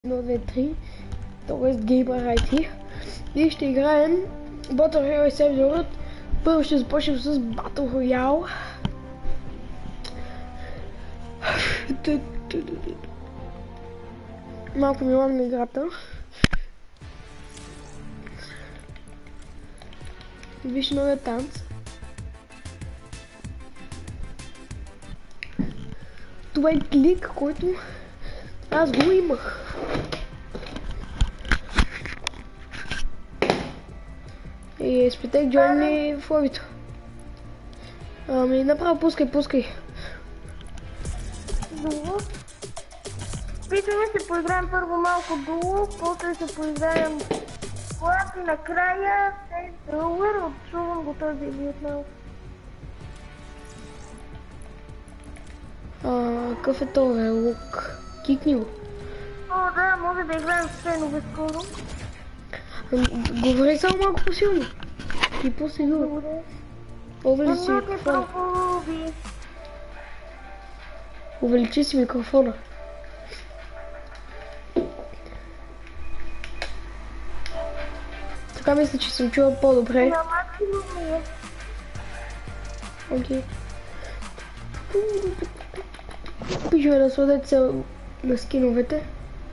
1, 2, 3, т.е. Gamer IT. И ще играем Battle Royale сервер. Първо ще започнем с Battle Royale. Малко ми лагна играта. Виж новия танц. Това е клик, който аз го имах. И изпитах join ми в лобито. Ами направо пускай. Дуо. Питаме се поиграем първо малко дуо, после се поиграем клас и накрая Save the World. Чувам го този ви отново. Какъв е това лук? Кикни го. О, да, може да играем с фенове скоро. Говори само малко по-силно. И по-силно. Увеличи микрофона. Увеличи си микрофона. Така мисля, че се чува по-добре. На максимум е. Окей. Пишвай да сладете се на скиновете.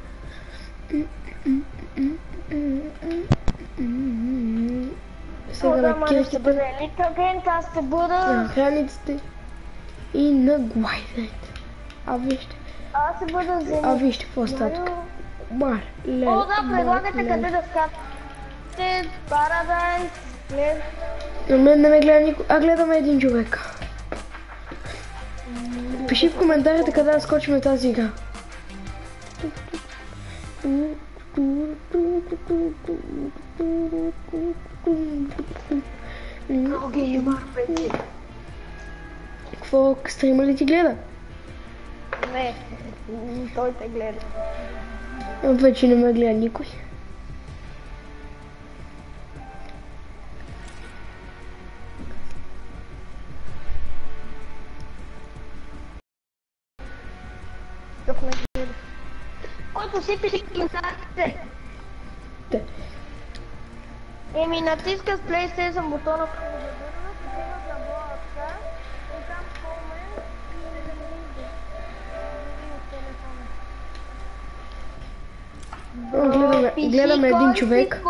Сега на кирките, аз ще бъда на храниците и на глайдерите. Вижте. Аз ще бъда за Вижте какво става тук. О, да, предлагате къде да скачате. Paradise, глед. На мен не ме гледа никой. Гледаме един човек. Пиши в коментарите къде да скочим тази игра. Какво, стрима ли ти гледа? Не, той те гледа. Вече не ме гледа никой. Който си пише коментарите. Те. Еми натискаш PlayStation бутона в клавиатурата, отиваш на блока и там комент и да ми иде. Гледаме един човек.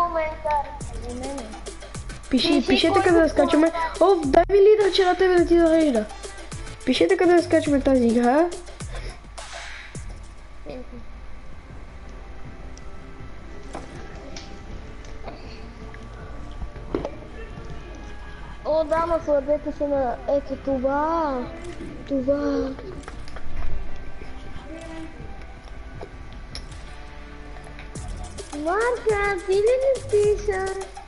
Пишете къде да скачаме. Дай ми лидер, че на тебе да ти зарежда. Пишете къде да скачаме тази игра. О, да, ма сладете се на... Ето това. Марка, ти ли не пиша?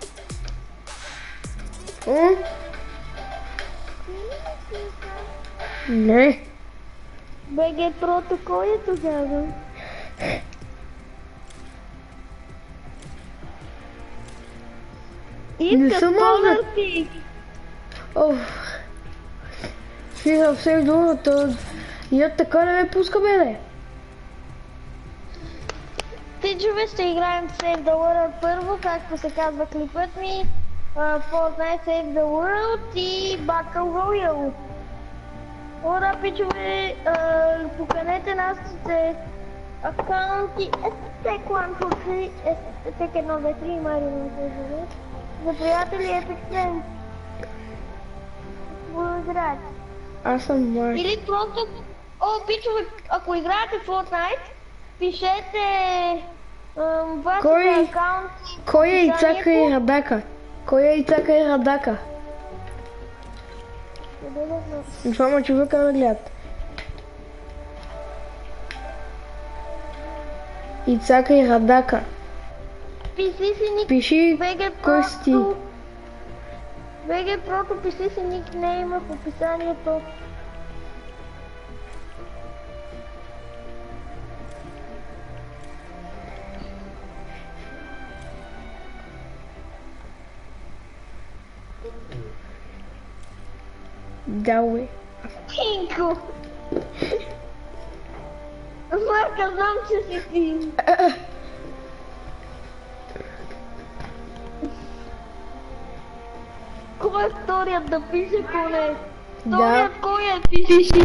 Не. БГ протокол е тогава. Не съм повърти. Сега все другото. Я така не ме пуска, бе. Тичове ще играем Save the World първо, както се казва клипът ми. Fortnite Save the World и Battle Royale. Ура, пичове, поканете нашите акаунти Estek123, Estek123 и Марио за приятели Epic Friends. Благодаря. Аз съм Марк. Или просто... О, пичове, ако играете Fortnite, пишете вашите акаунти. Кой е Ицака и Радака? Двама човека ме гледат. Ицака и Радака. Пиши кой си ти. БГ Прото, пиши си никнейма в описанието. Да, бе. Тинко! Марка, знам, че си ти. вторият да пише коне. Да. Вторият кой е пише.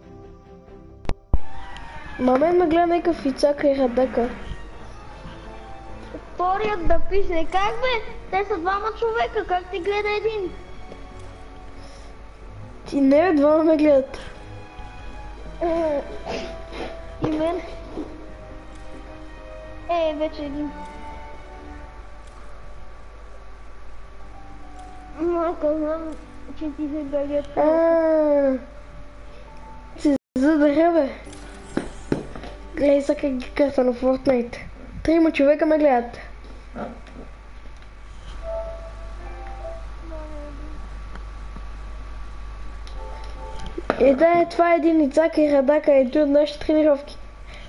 Мамен ме гледа някакъв Ицака и Радака. Вторият да пише. Как бе? Те са двама човека, как ти гледа един? И не, двама ме гледат. И мен. Вече един. Казвам, че ти се гледат. Си задъря, бе. Гледай са как ги кърта на Fortnite. 3 човека ме гледат. Да, това е един Ицака и Радака, един от нашите тренировки.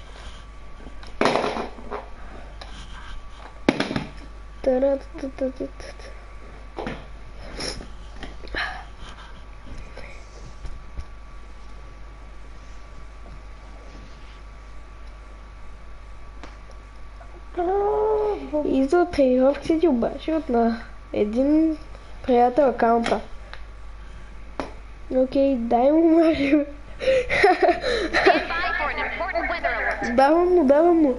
И за тренировки си ти обаче от на един приятел акаунта. Окей, дай му Марио. Давам му.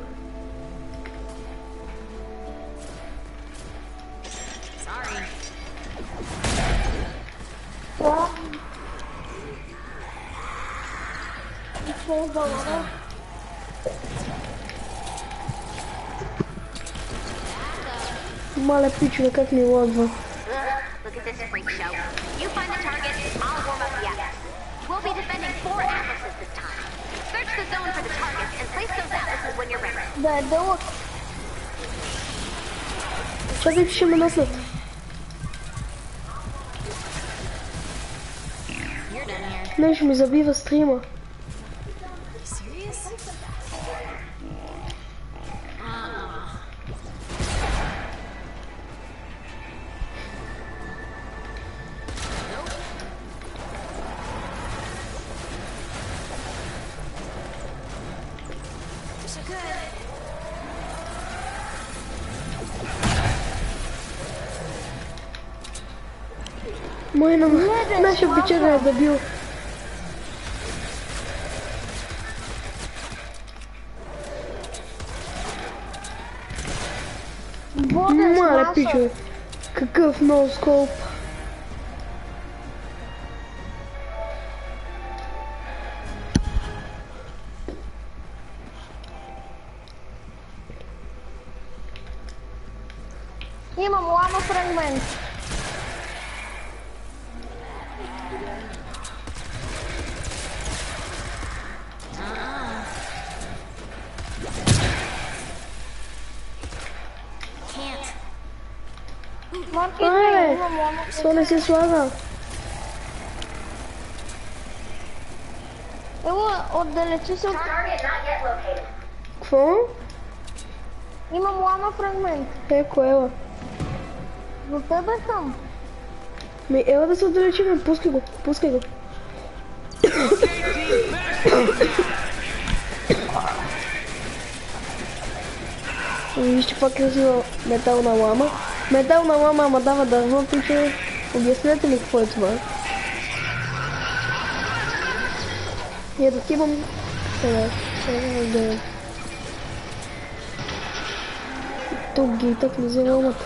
Маля пичове, как ми лъгва. Look at this freak show. You find the target, I'll warm up the atlas. We'll be defending 4 atlases this time. Search the zone for the targets and place those atlases when you're ready. Да е дълъг. Чакай, че ще ме наслед. Не, ще ми забива стрима. Мой наша печера е забил. Маля пичове. Какъв ноускоп. Имам лама фрагмент. Що не се слага? Ево, отдалечи се от... Какво? Имам лама фрагмент. Ела. До тебе съм. Ела да се отдалечим, пускай го. Вижте пак е взела метална лама. Метална лама, ама дава дърво, пиче. Обяснете ми какво е това. Я да имам... Тук ги и так не взема ламата.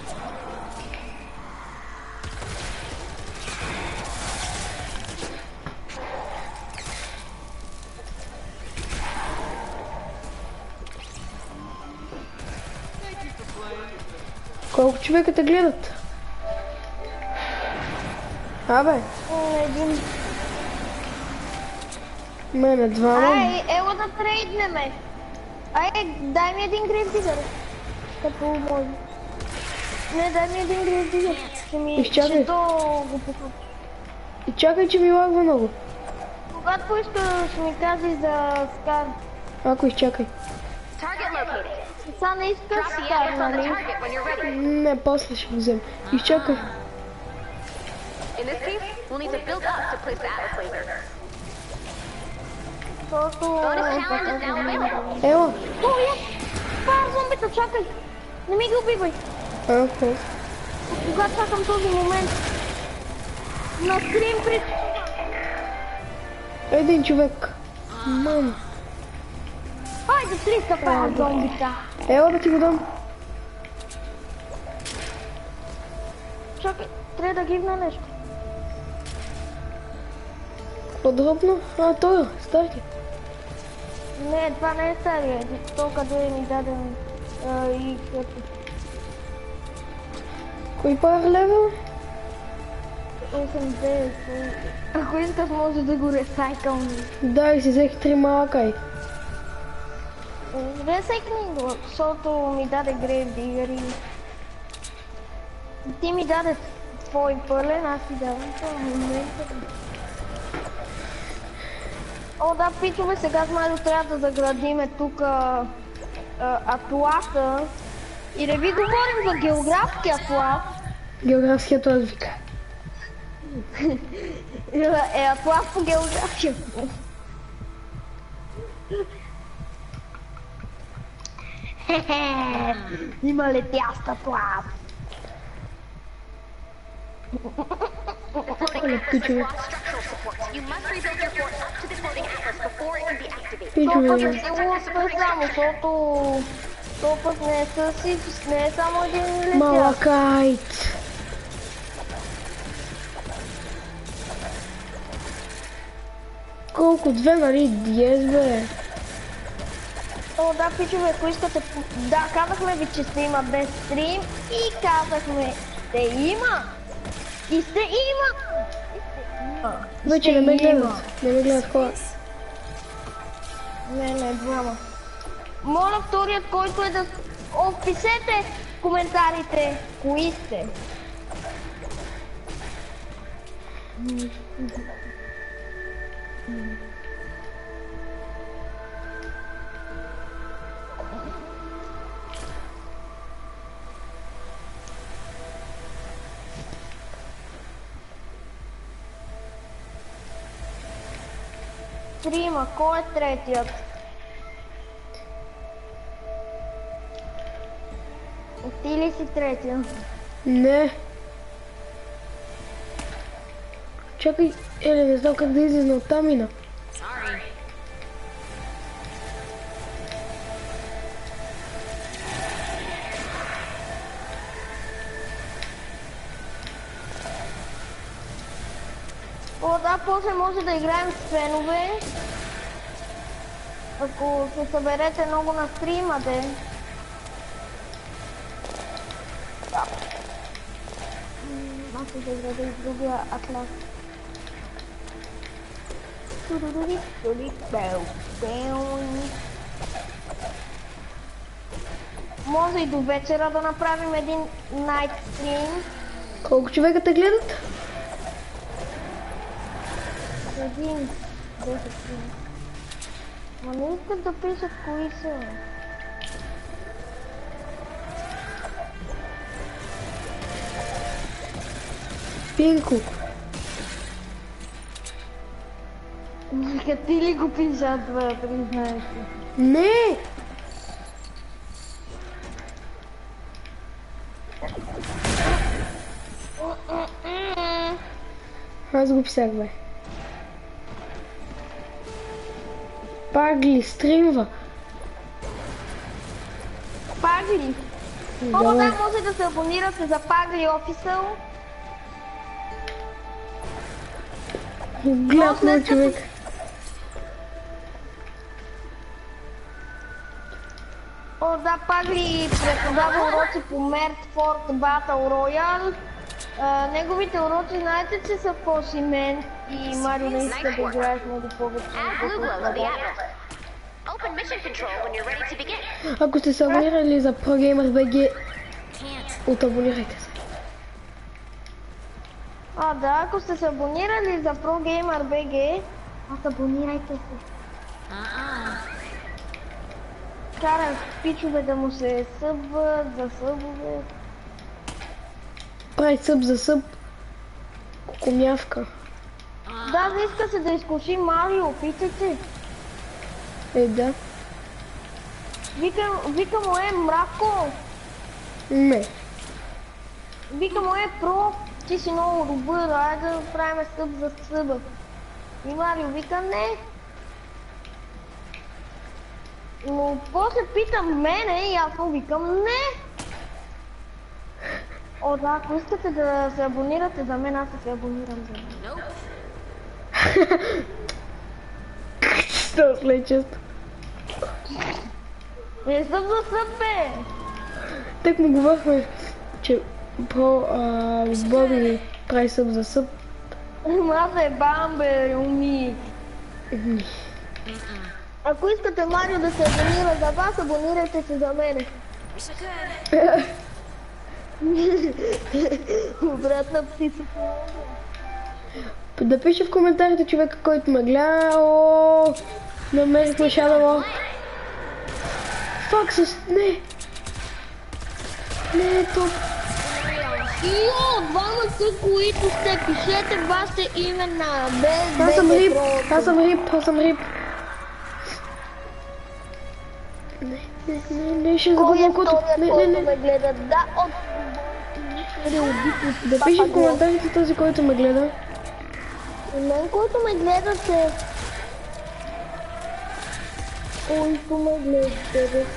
Колко човека те гледат? Абе? Един. Мене двама. Ай, ела да трейднеме. Ай, дай ми един грейвдигър. Като може. Не, дай ми един грейвдигър. Изчакай. Ще то го покупа. И чакай, че ми лагва много. Когато искаш ми кажи за скар. Ако изчакай. Сега не искаш скар, нали? Не, после ще го взем. Изчакай. In this case, we'll need to build up to place the atlas laser. Просто... Bonus challenge is now available. Ела. О, я! Това е зомбита, чакай! Не ми ги убивай! Ако. Кога чакам този момент? На стрим при... Един човек. Мам. Хайде, 300 пара зомбита. Ела да ти го дам. Чакай, трябва да гивна нещо. Подробно? Това, старти. Не, това не е стария. То къде ми даден и като... Кой пар левел? 8-9. Ако искаш може да го ресайкълни. Да, и си взех 3 малакай. Ресайкни го, защото ми даде Grave Digger и... Ти ми даде твой пълен, аз ти давам това момента. О, да, пичове, сега с Майдо трябва да заградиме тук атласа. И да ви говорим за географски атлас. Географският отвик. Е атлас по география. Има летящ атлас. Пичове. You must rebuild your fort up to the floating atlas before it can be activated. Пичове. Сигурно сме само, защото топът не е съси, не е само един летящ. Малакайт. Колко? 2, нали? Диез, бе. О, да, пичове, ако искате... Да, казахме ви, че ще има без стрим и казахме, ще има. И ще има. Вече не ме гледат. Не ме гледат хора. Не, двама. Моля вторият, който е да... Опишете в коментарите, кои сте. Трима, кой е третият? Ти ли си третия? Не. Чакай, еле, не знам как да излезна от тамина. Sorry. О, да, после може да играем с фенове. Ако се съберете много на стрима, де. Да. Аз ще заграда и другия атлас. Може и до вечера да направим един night stream. Колко човека те гледат? Един, 10 stream. Ма не искат да пишат кои са. Пинко. Вика, ти ли го пишат, бе, признаеш си? Не! Аз го писах, бе. Пагли, стримва. Пагли? О, да, може да се абонирате за Пагли Official. Гледат на човек. О, да, Пагли преподава уроци по Мертфорд Battle Royale. Неговите уроци знаете, че са по Симен и Марио не иска да играеш много повече. Add blue glow to the atlas. Open mission control when you're ready to begin. Ако сте се абонирали за ProGamer.bg, отобонирайте се. Да, ако сте се абонирали за ProGamer.bg, абонирайте се. Карах пичове да му се събват, за събове. Прави съб за съб. Кукумявка. Да, иска се да изкуши Марио, питайте. Да. Вика му е Мрако. Не. Вика му е Про. Ти си много добър, айде да правим съб за съба. И Марио вика не. Но после питам мене и аз му викам не. О да, ако искате да се абонирате за мен, аз се абонирам за мен. Що след често? Не съм за съб, бе! Так му говорихме, че Боби прави съб за съб. Аз е бамбе, уми. Ако искате Марио да се абонира за вас, абонирайте се за мене. Обратна птица. Да пише в коментарите човека, който ме гледа. Намерихме Shadow. Фак с... Не! Не е топ. Йо, двама са, които сте, пишете вашите имена. Без Аз съм рип, аз съм рип, аз съм рип. Не, ще загубя кото. Не. ме гледа? Да, от... Да пише в коментарите този, който ме гледа. И мен, който ме гледате... Който ме гледате...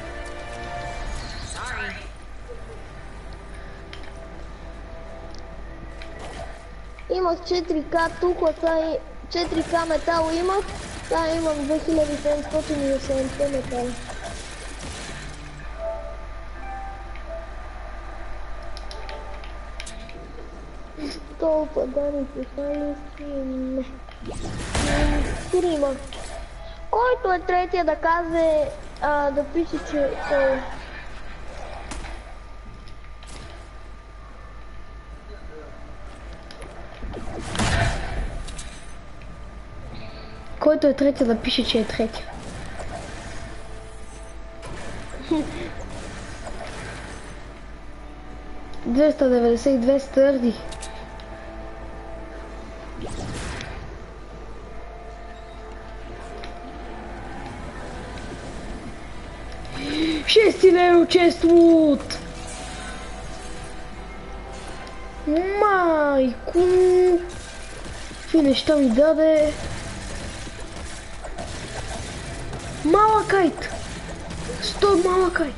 Имах 4К тук, 4К метал имах, сега имам 2780 метал. Толкова дани писали си, не. Трима. Който е третия да каже, да пише, че той... Който е третия да пише, че е третия. $292 стърди. Шести лево, чест лут! Майко! Какви неща ми даде? Малакайт! 100 малакайт!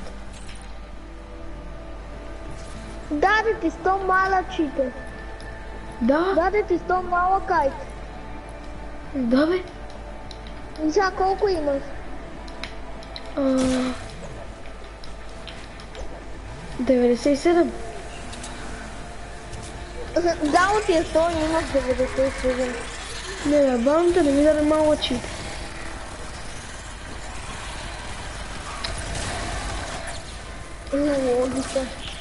Даде ти 100 малачите. Да? Даде ти 100 малакайт. Да бе? И сега колко имаш? 97. Дало ти е 100 и имаш 97. Не, бамта не ми даде малачите. Логика.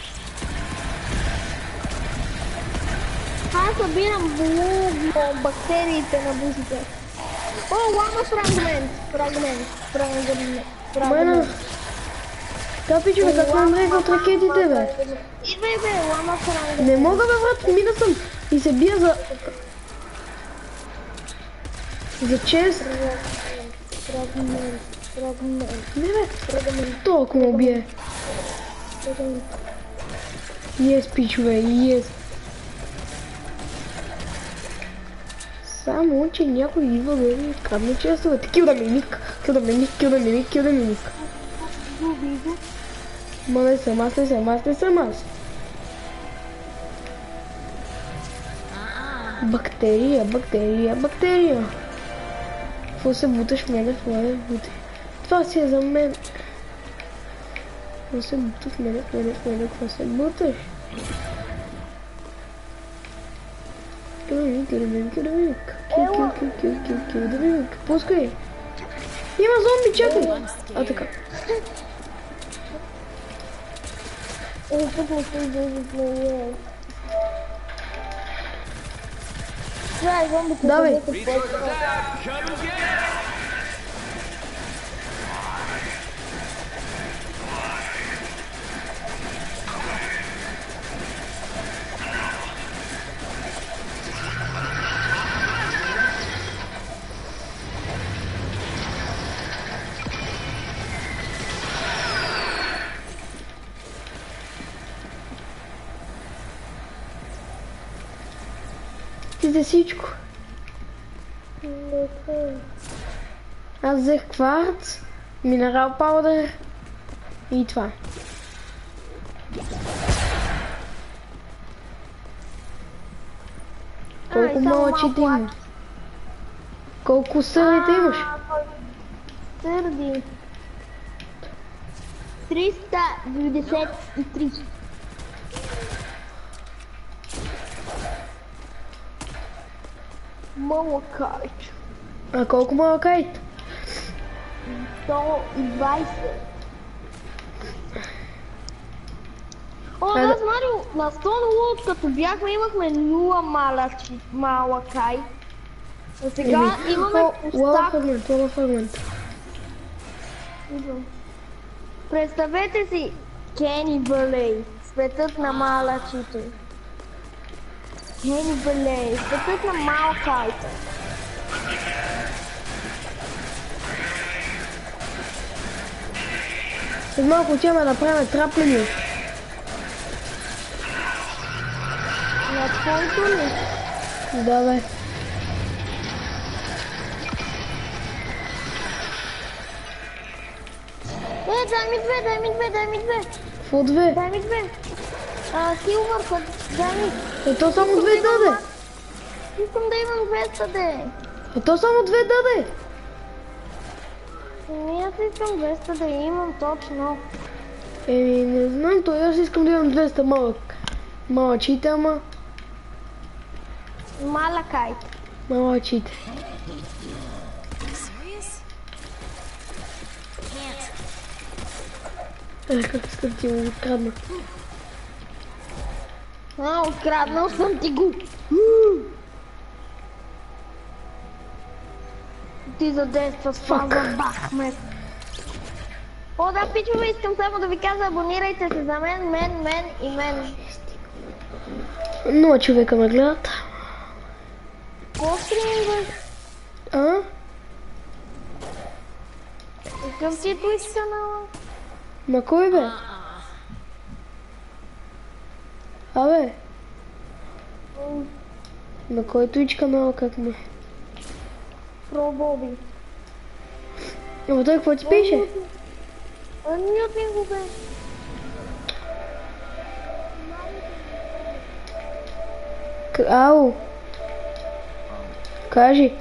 Аз събирам бактериите на бузите. О, лама фрагмент. Майна. Да, пичове, как ме намреха от ракетите, бе? Идвай, бе, лама фрагмент. Не мога, бе, брат, мина съм и се бия за чест. Фрагмент. Не, бе, толкова му бие. Yes, пичове, yes. Само, че някой идва да ми открадне честовете. Кил да ми ник. Ма не съм аз. Бактерия. Какво се буташ в мене? Това си е за мен. Какво се бута в мене? Какво се буташ? Килдамик. Пускай. Има зомби, чакай. А, така. Давай. взе всичко. Аз взех кварц, минерал паудър и това. Колко малъчите имаш? Колко сърдите имаш? Сърди. 393. Малакайт. А колко малакайт? 120. О, Айде. да, Марио, на 100 лут, като бяхме, имахме 0 малакай. А сега имаме Лава стак. фрагмент. Представете си Кени Валей, светът на малачите. Кени Валей, светът на малкайте. След малко отиваме да направим траплени. На твоето ли? Да, бе. Дай ми две. Какво две? Дай ми две. Силвърка, дай ми. То само две даде. Искам да имам 200, де. То само две даде. Аз искам 200 да имам точно. Не знам, то аз искам да имам 200 малък. Малъчите, ама Малакайт. малъчите. Как искам да ти го открадна. Откраднал съм ти го. Ти задейства с фаза Бахмет. О, да, пичове, искам само да ви кажа, абонирайте се за мен и мен. 0 човека ме гледат. Ко стрим, бе? А? Какъв ти е Twitch канала? На кой бе? Абе? На кой Twitch канал, как ме? Про Боби. Ама той какво ти пише? Мютни го, бе. Ау! Кажи.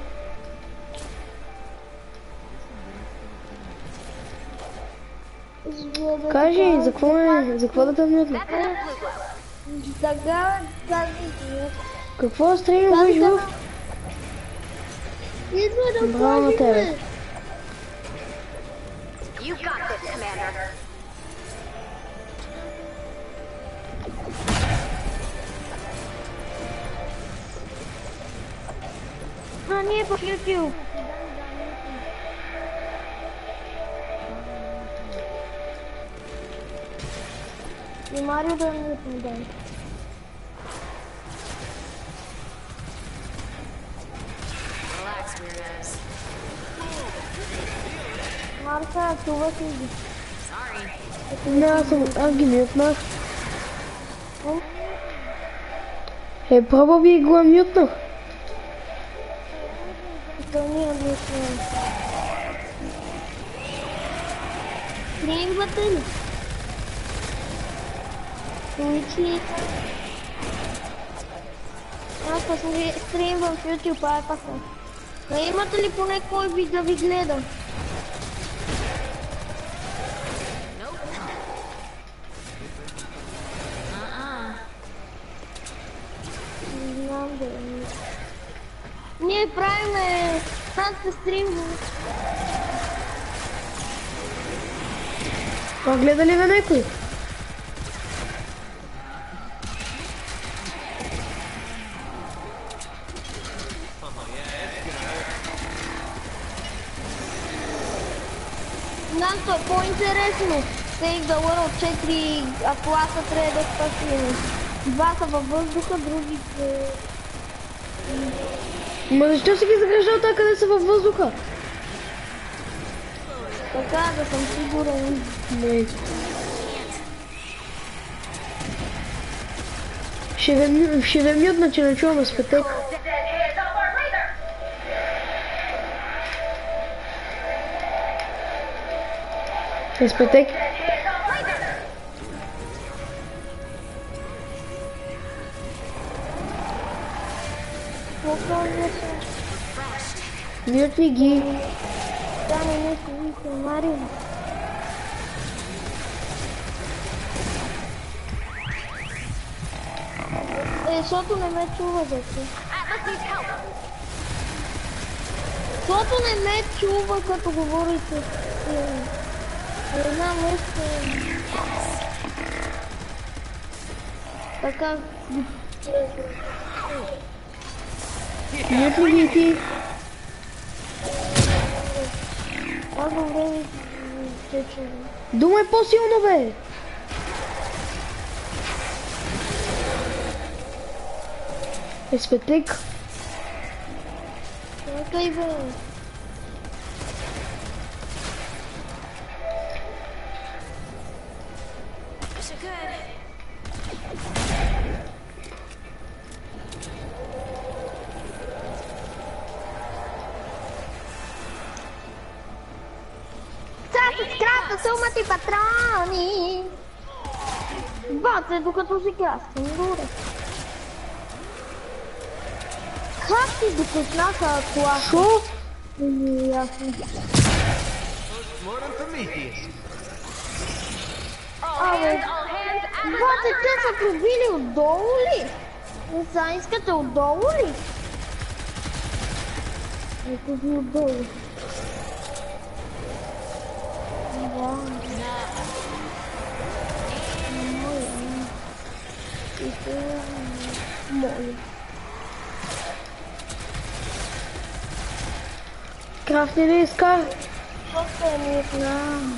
Кажи, за какво да те мютна? That's enough blue glow. Сега, Какво стримваш в? идва да Браво на тебе. кажем. You got this, Commander. Ние по YouTube. И Марио да ми дай. Relax, weirdos. Марка, това си ги. Sorry. Не, аз ги мютнах. Пробва би го мютнах. То ние мисля. Стримвате ли? Twitch ли? Аз пък стримвам в YouTube, а е паса. Но имате ли поне кой ви да ви гледа? Не знам да е. Ние правиме танца стрим. А гледа ли на някой? Знам, то е по-интересно. Save the World 4 класа трябва да спасим. Два са във въздуха, другите... Ма защо си ги заграждал така, къде са във въздуха? Така, да съм сигурен. Не. Ще ви мютна, че не чуваме с петък. Изпътек. Мютни ги. Да, не се Марио. Защото не ме чува, дете. Защото не ме чува, като говорите. Не знам, още... Така... Мютни ги ти. Аз добре се чува. Думай по-силно, бе. Изпътек. Чакай, бе. Крата сума ти патрони! Бате, докато си краскам горе. Как ти докоснаха това? Шо? Не е ясно. Абе, бате, те са пробили отдолу ли? Не са, искате отдолу ли? Ето ви отдолу. Моля. Крафти ли иска? Просто не знам.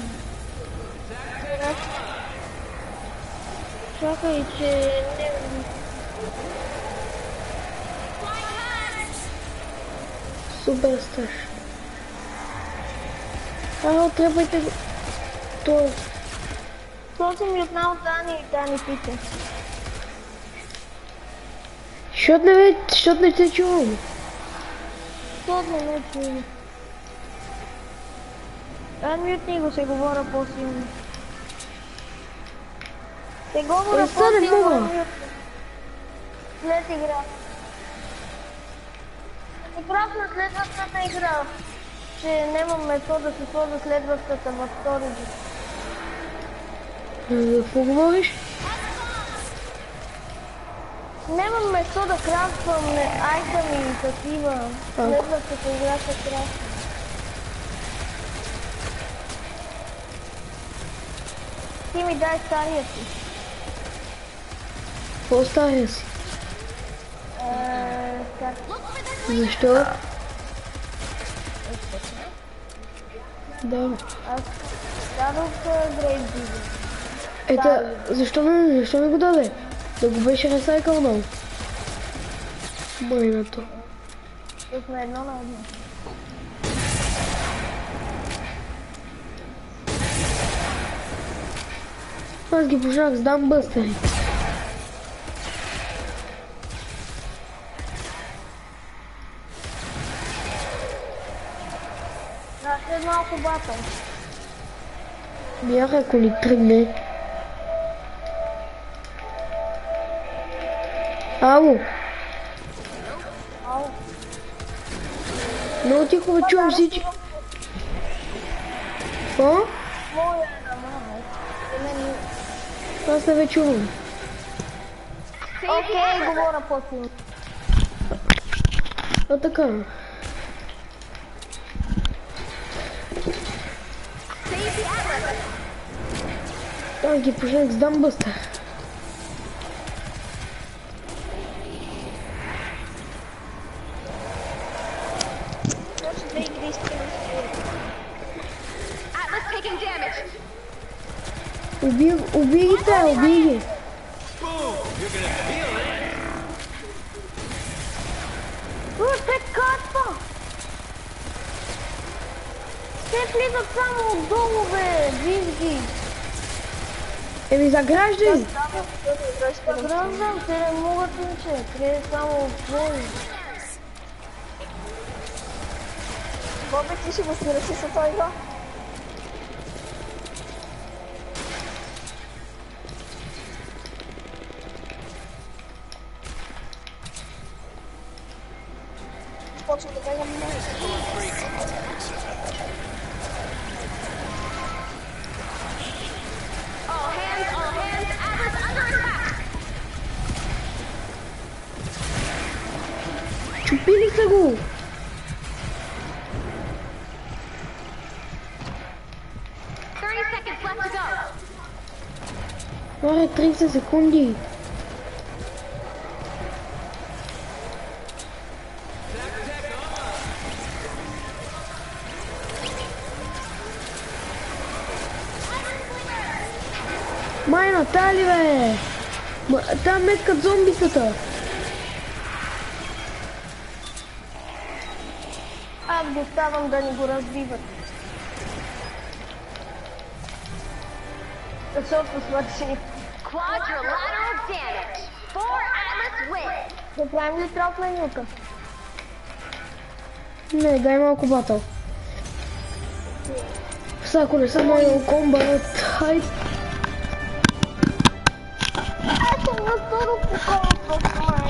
Чакай, че не... Супер страшно. Тръпайте го. То. Просто ми отнал Дани и Дани пита. Защото не те чувам. Защото не ме чува. Мютни го, се говоря по-силно. Се говоря по-силно. След игра. Игра на следващата игра. Че нямам метод да се сложа следващата във втори вид. Какво говориш? Нямам место да крафтвам айтъми и такива. Следващата игра се крафтва. Ти ми дай стария си. Какво стария си? Как? Защо? Да. Аз дадох Грейт Дизел. Ето, защо не го даде? Да го беше ресайкълнал. Майната. Тук сме едно на едно. Аз ги пожелах с дамбъстери. Да, след малко батъл. Бях ако ни тръгне. Ало. Ало. Много тихо ме чувам всички. Какво? Моля е на мама. Аз не ви чувам. Окей, говоря по-силно. А така. Аз ги пожелах с дамбъстер. Убий ги те, убий ги. Те катва! Те влизат само отдолу, бе! Виж ги! Еми заграждай! Заграждам, те не могат инче. Те само отдолу. Бобе, ти ще го свираш с това игра? почна да бегам нещо. All hands, Atlas under attack! Чупили са го! 30 seconds left to go. Аре, 30 секунди. Майна, тали бе! Там меткат зомбитата. Аз го оставам да ни го разбиват. Защото свърши. Quadrilateral damage. 4 Atlas win. Да правим ли троп менюка? Не, дай малко батъл. Ако не съм моя комбат, хайде. Аз съм на второ поколото, май.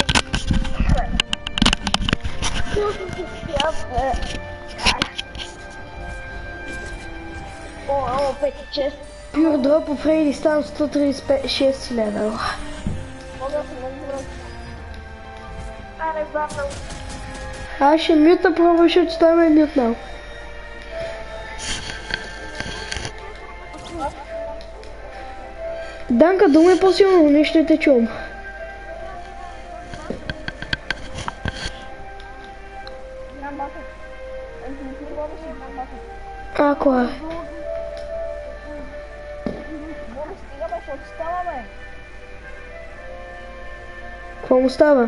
О, 5-6. Pure Drop of Freddy стана 136 левел. Мога да се разбира. Аре, бабна. Аз ще мюта пробвам, защото той ме е мютнал. Данка, дума е по-силно, нещо не те чувам. Ако е. Какво му става?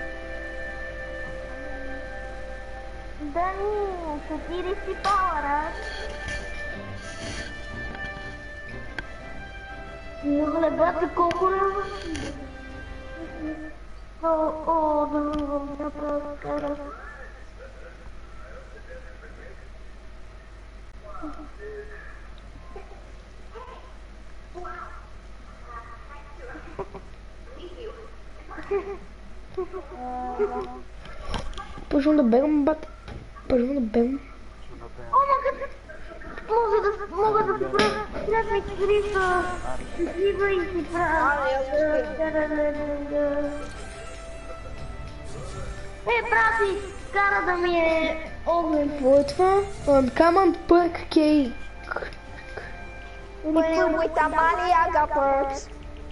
Дани, 40 пауъра. Моля, бате, колко раза? Да направя. Почвам да бегам, бат. Почвам да бегам. Мога да се правя някакви криса, такива и си правя. Брати, кара да ми е огън. Какво е това? Uncommon Perk Cake. With the money I got perks.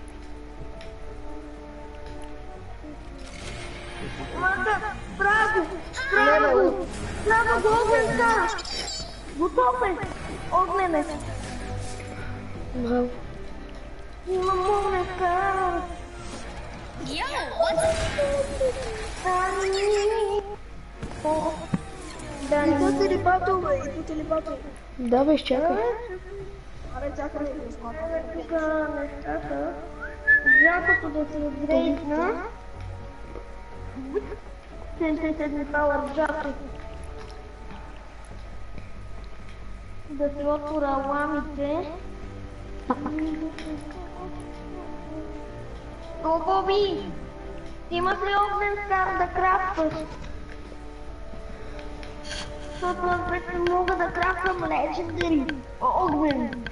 Браво го, огън кара. Готов е, огън е. Браво. Имам огън кара. Yo, what's Идвате ли батъл, бе? Идвате ли батъл? Да, бе, изчакай. Аре, чакай да изматаме. Тук нещата. Жакото да се отгрейдна. 77 пауър жакото. Да се отвора ламите. О, Боби! Имаш ли огнен скар да крафташ? Защото аз вече мога да крафтам легендари. Огнен.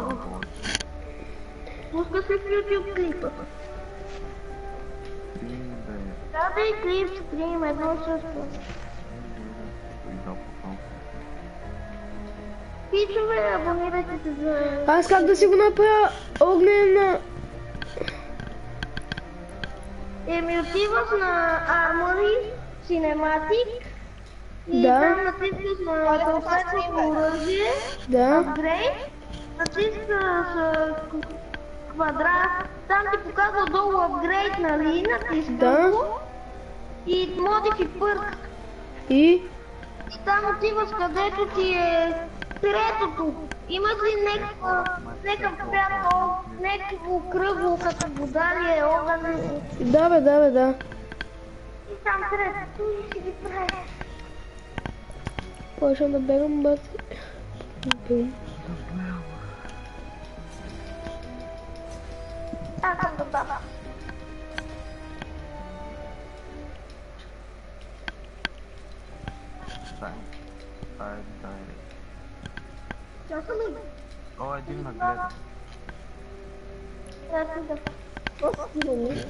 Пуска се в YouTube клипа. Да, да и клип, стрим, едно също. Пичове, абонирайте се за... Аз как да си го направя огнен... Отиваш на Armory, Cinematic и Да. там натискаш на съответното оръжие, Да. Upgrade, натискаш квадрат, там ти показва долу Upgrade, нали, натискаш Да. го и Modify Perk. И... И там отиваш където ти е третото. Имаш ли някакъв пятно, някакво кръгло, като вода ли е огън? Да, бе, да, бе, да. И там третото и си ги правиш. Почвам да бегам, бат. Бум. Аз съм до баба. Ajde. Чакай ме. О, един нагледа. Трябва да постигна ми.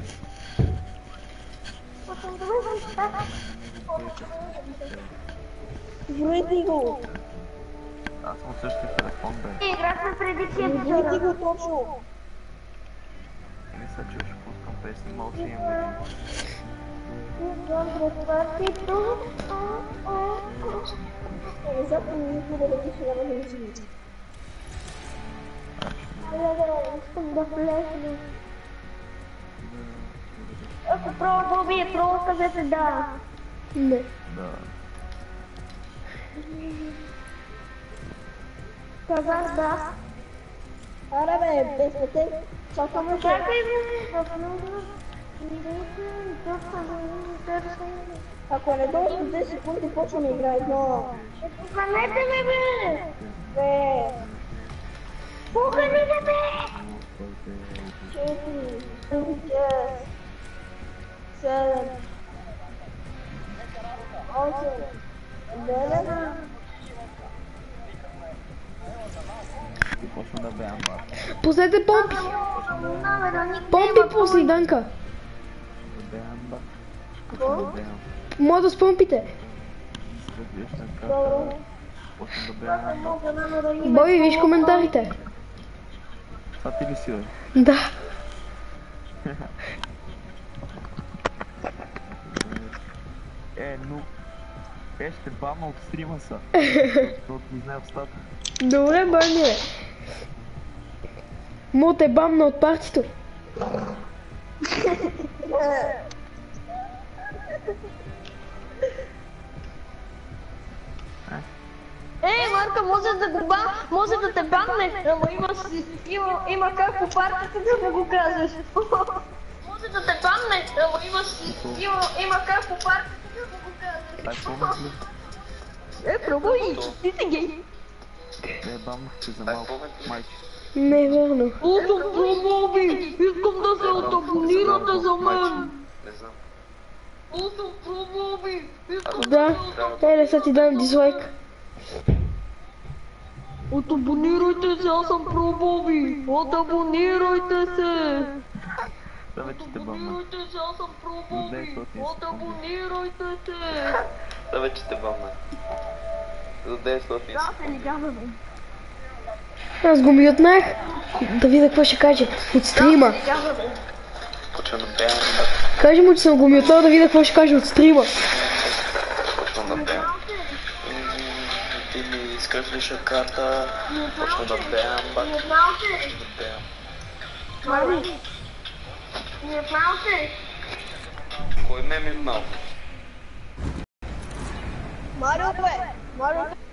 Броите го. Аз съм същия телефон, бе. Играхме преди ти броите го точно. Мисля, че ще пускам песни, мълчи им години. Запомни никога да пише да ме научи. Искам да влезна. Ако пробва да убие, пробва кажете да. Не. Да. Казах да. Аре бе, песните. Чакаме се. Чакай бе. Ако не дойде до 10 секунди, почваме да играем отново. Поканете ме, бе! Бе! Поканете ме! 4, 5, 7, 8, 9. Почвам да беям, брат. Пуснете помпи! Помпи пусни, Данка! Да беям, брат. Почвам да беям. Мога да спомпите. Следваш на карта. Почвам да беям, брат. Бой, виж коментарите. Това ти ли си, бе? Да. Ну... ще бавно от стрима са. Защото ми знае обстата. Добре, бърне. Му те бамна от партито. Марка, може да те бамне, ама има как по партията да го кажеш. Може да те бамне, ама има как по партията да го кажеш. Дай помнят ли? Пробуй, ти си гей. Не, бамнахте за малко, майче. Не е верно. Ото пробови, искам да се отабонирате за мен. Не знам. Ото пробови, Да, еле са ти дам дизлайк. Отабонирайте се, аз съм пробови. Отабонирайте се. Да, вече те бамна. Отабонирайте се, аз съм пробови. 900 секунди. Отабонирайте се. Да, вече те бамна. За 900 секунди. Аз го мютнах. Да видя какво ще каже от стрима. Почвам да беям. Кажи му, че съм го мютнал, да видя какво ще каже от стрима. Почвам да беям. Ти ми искаш ли шаката? Почвам да беям, бак. Да беям. Мари, не знал се. Кой ме е мютнал? Марио бе, Марио.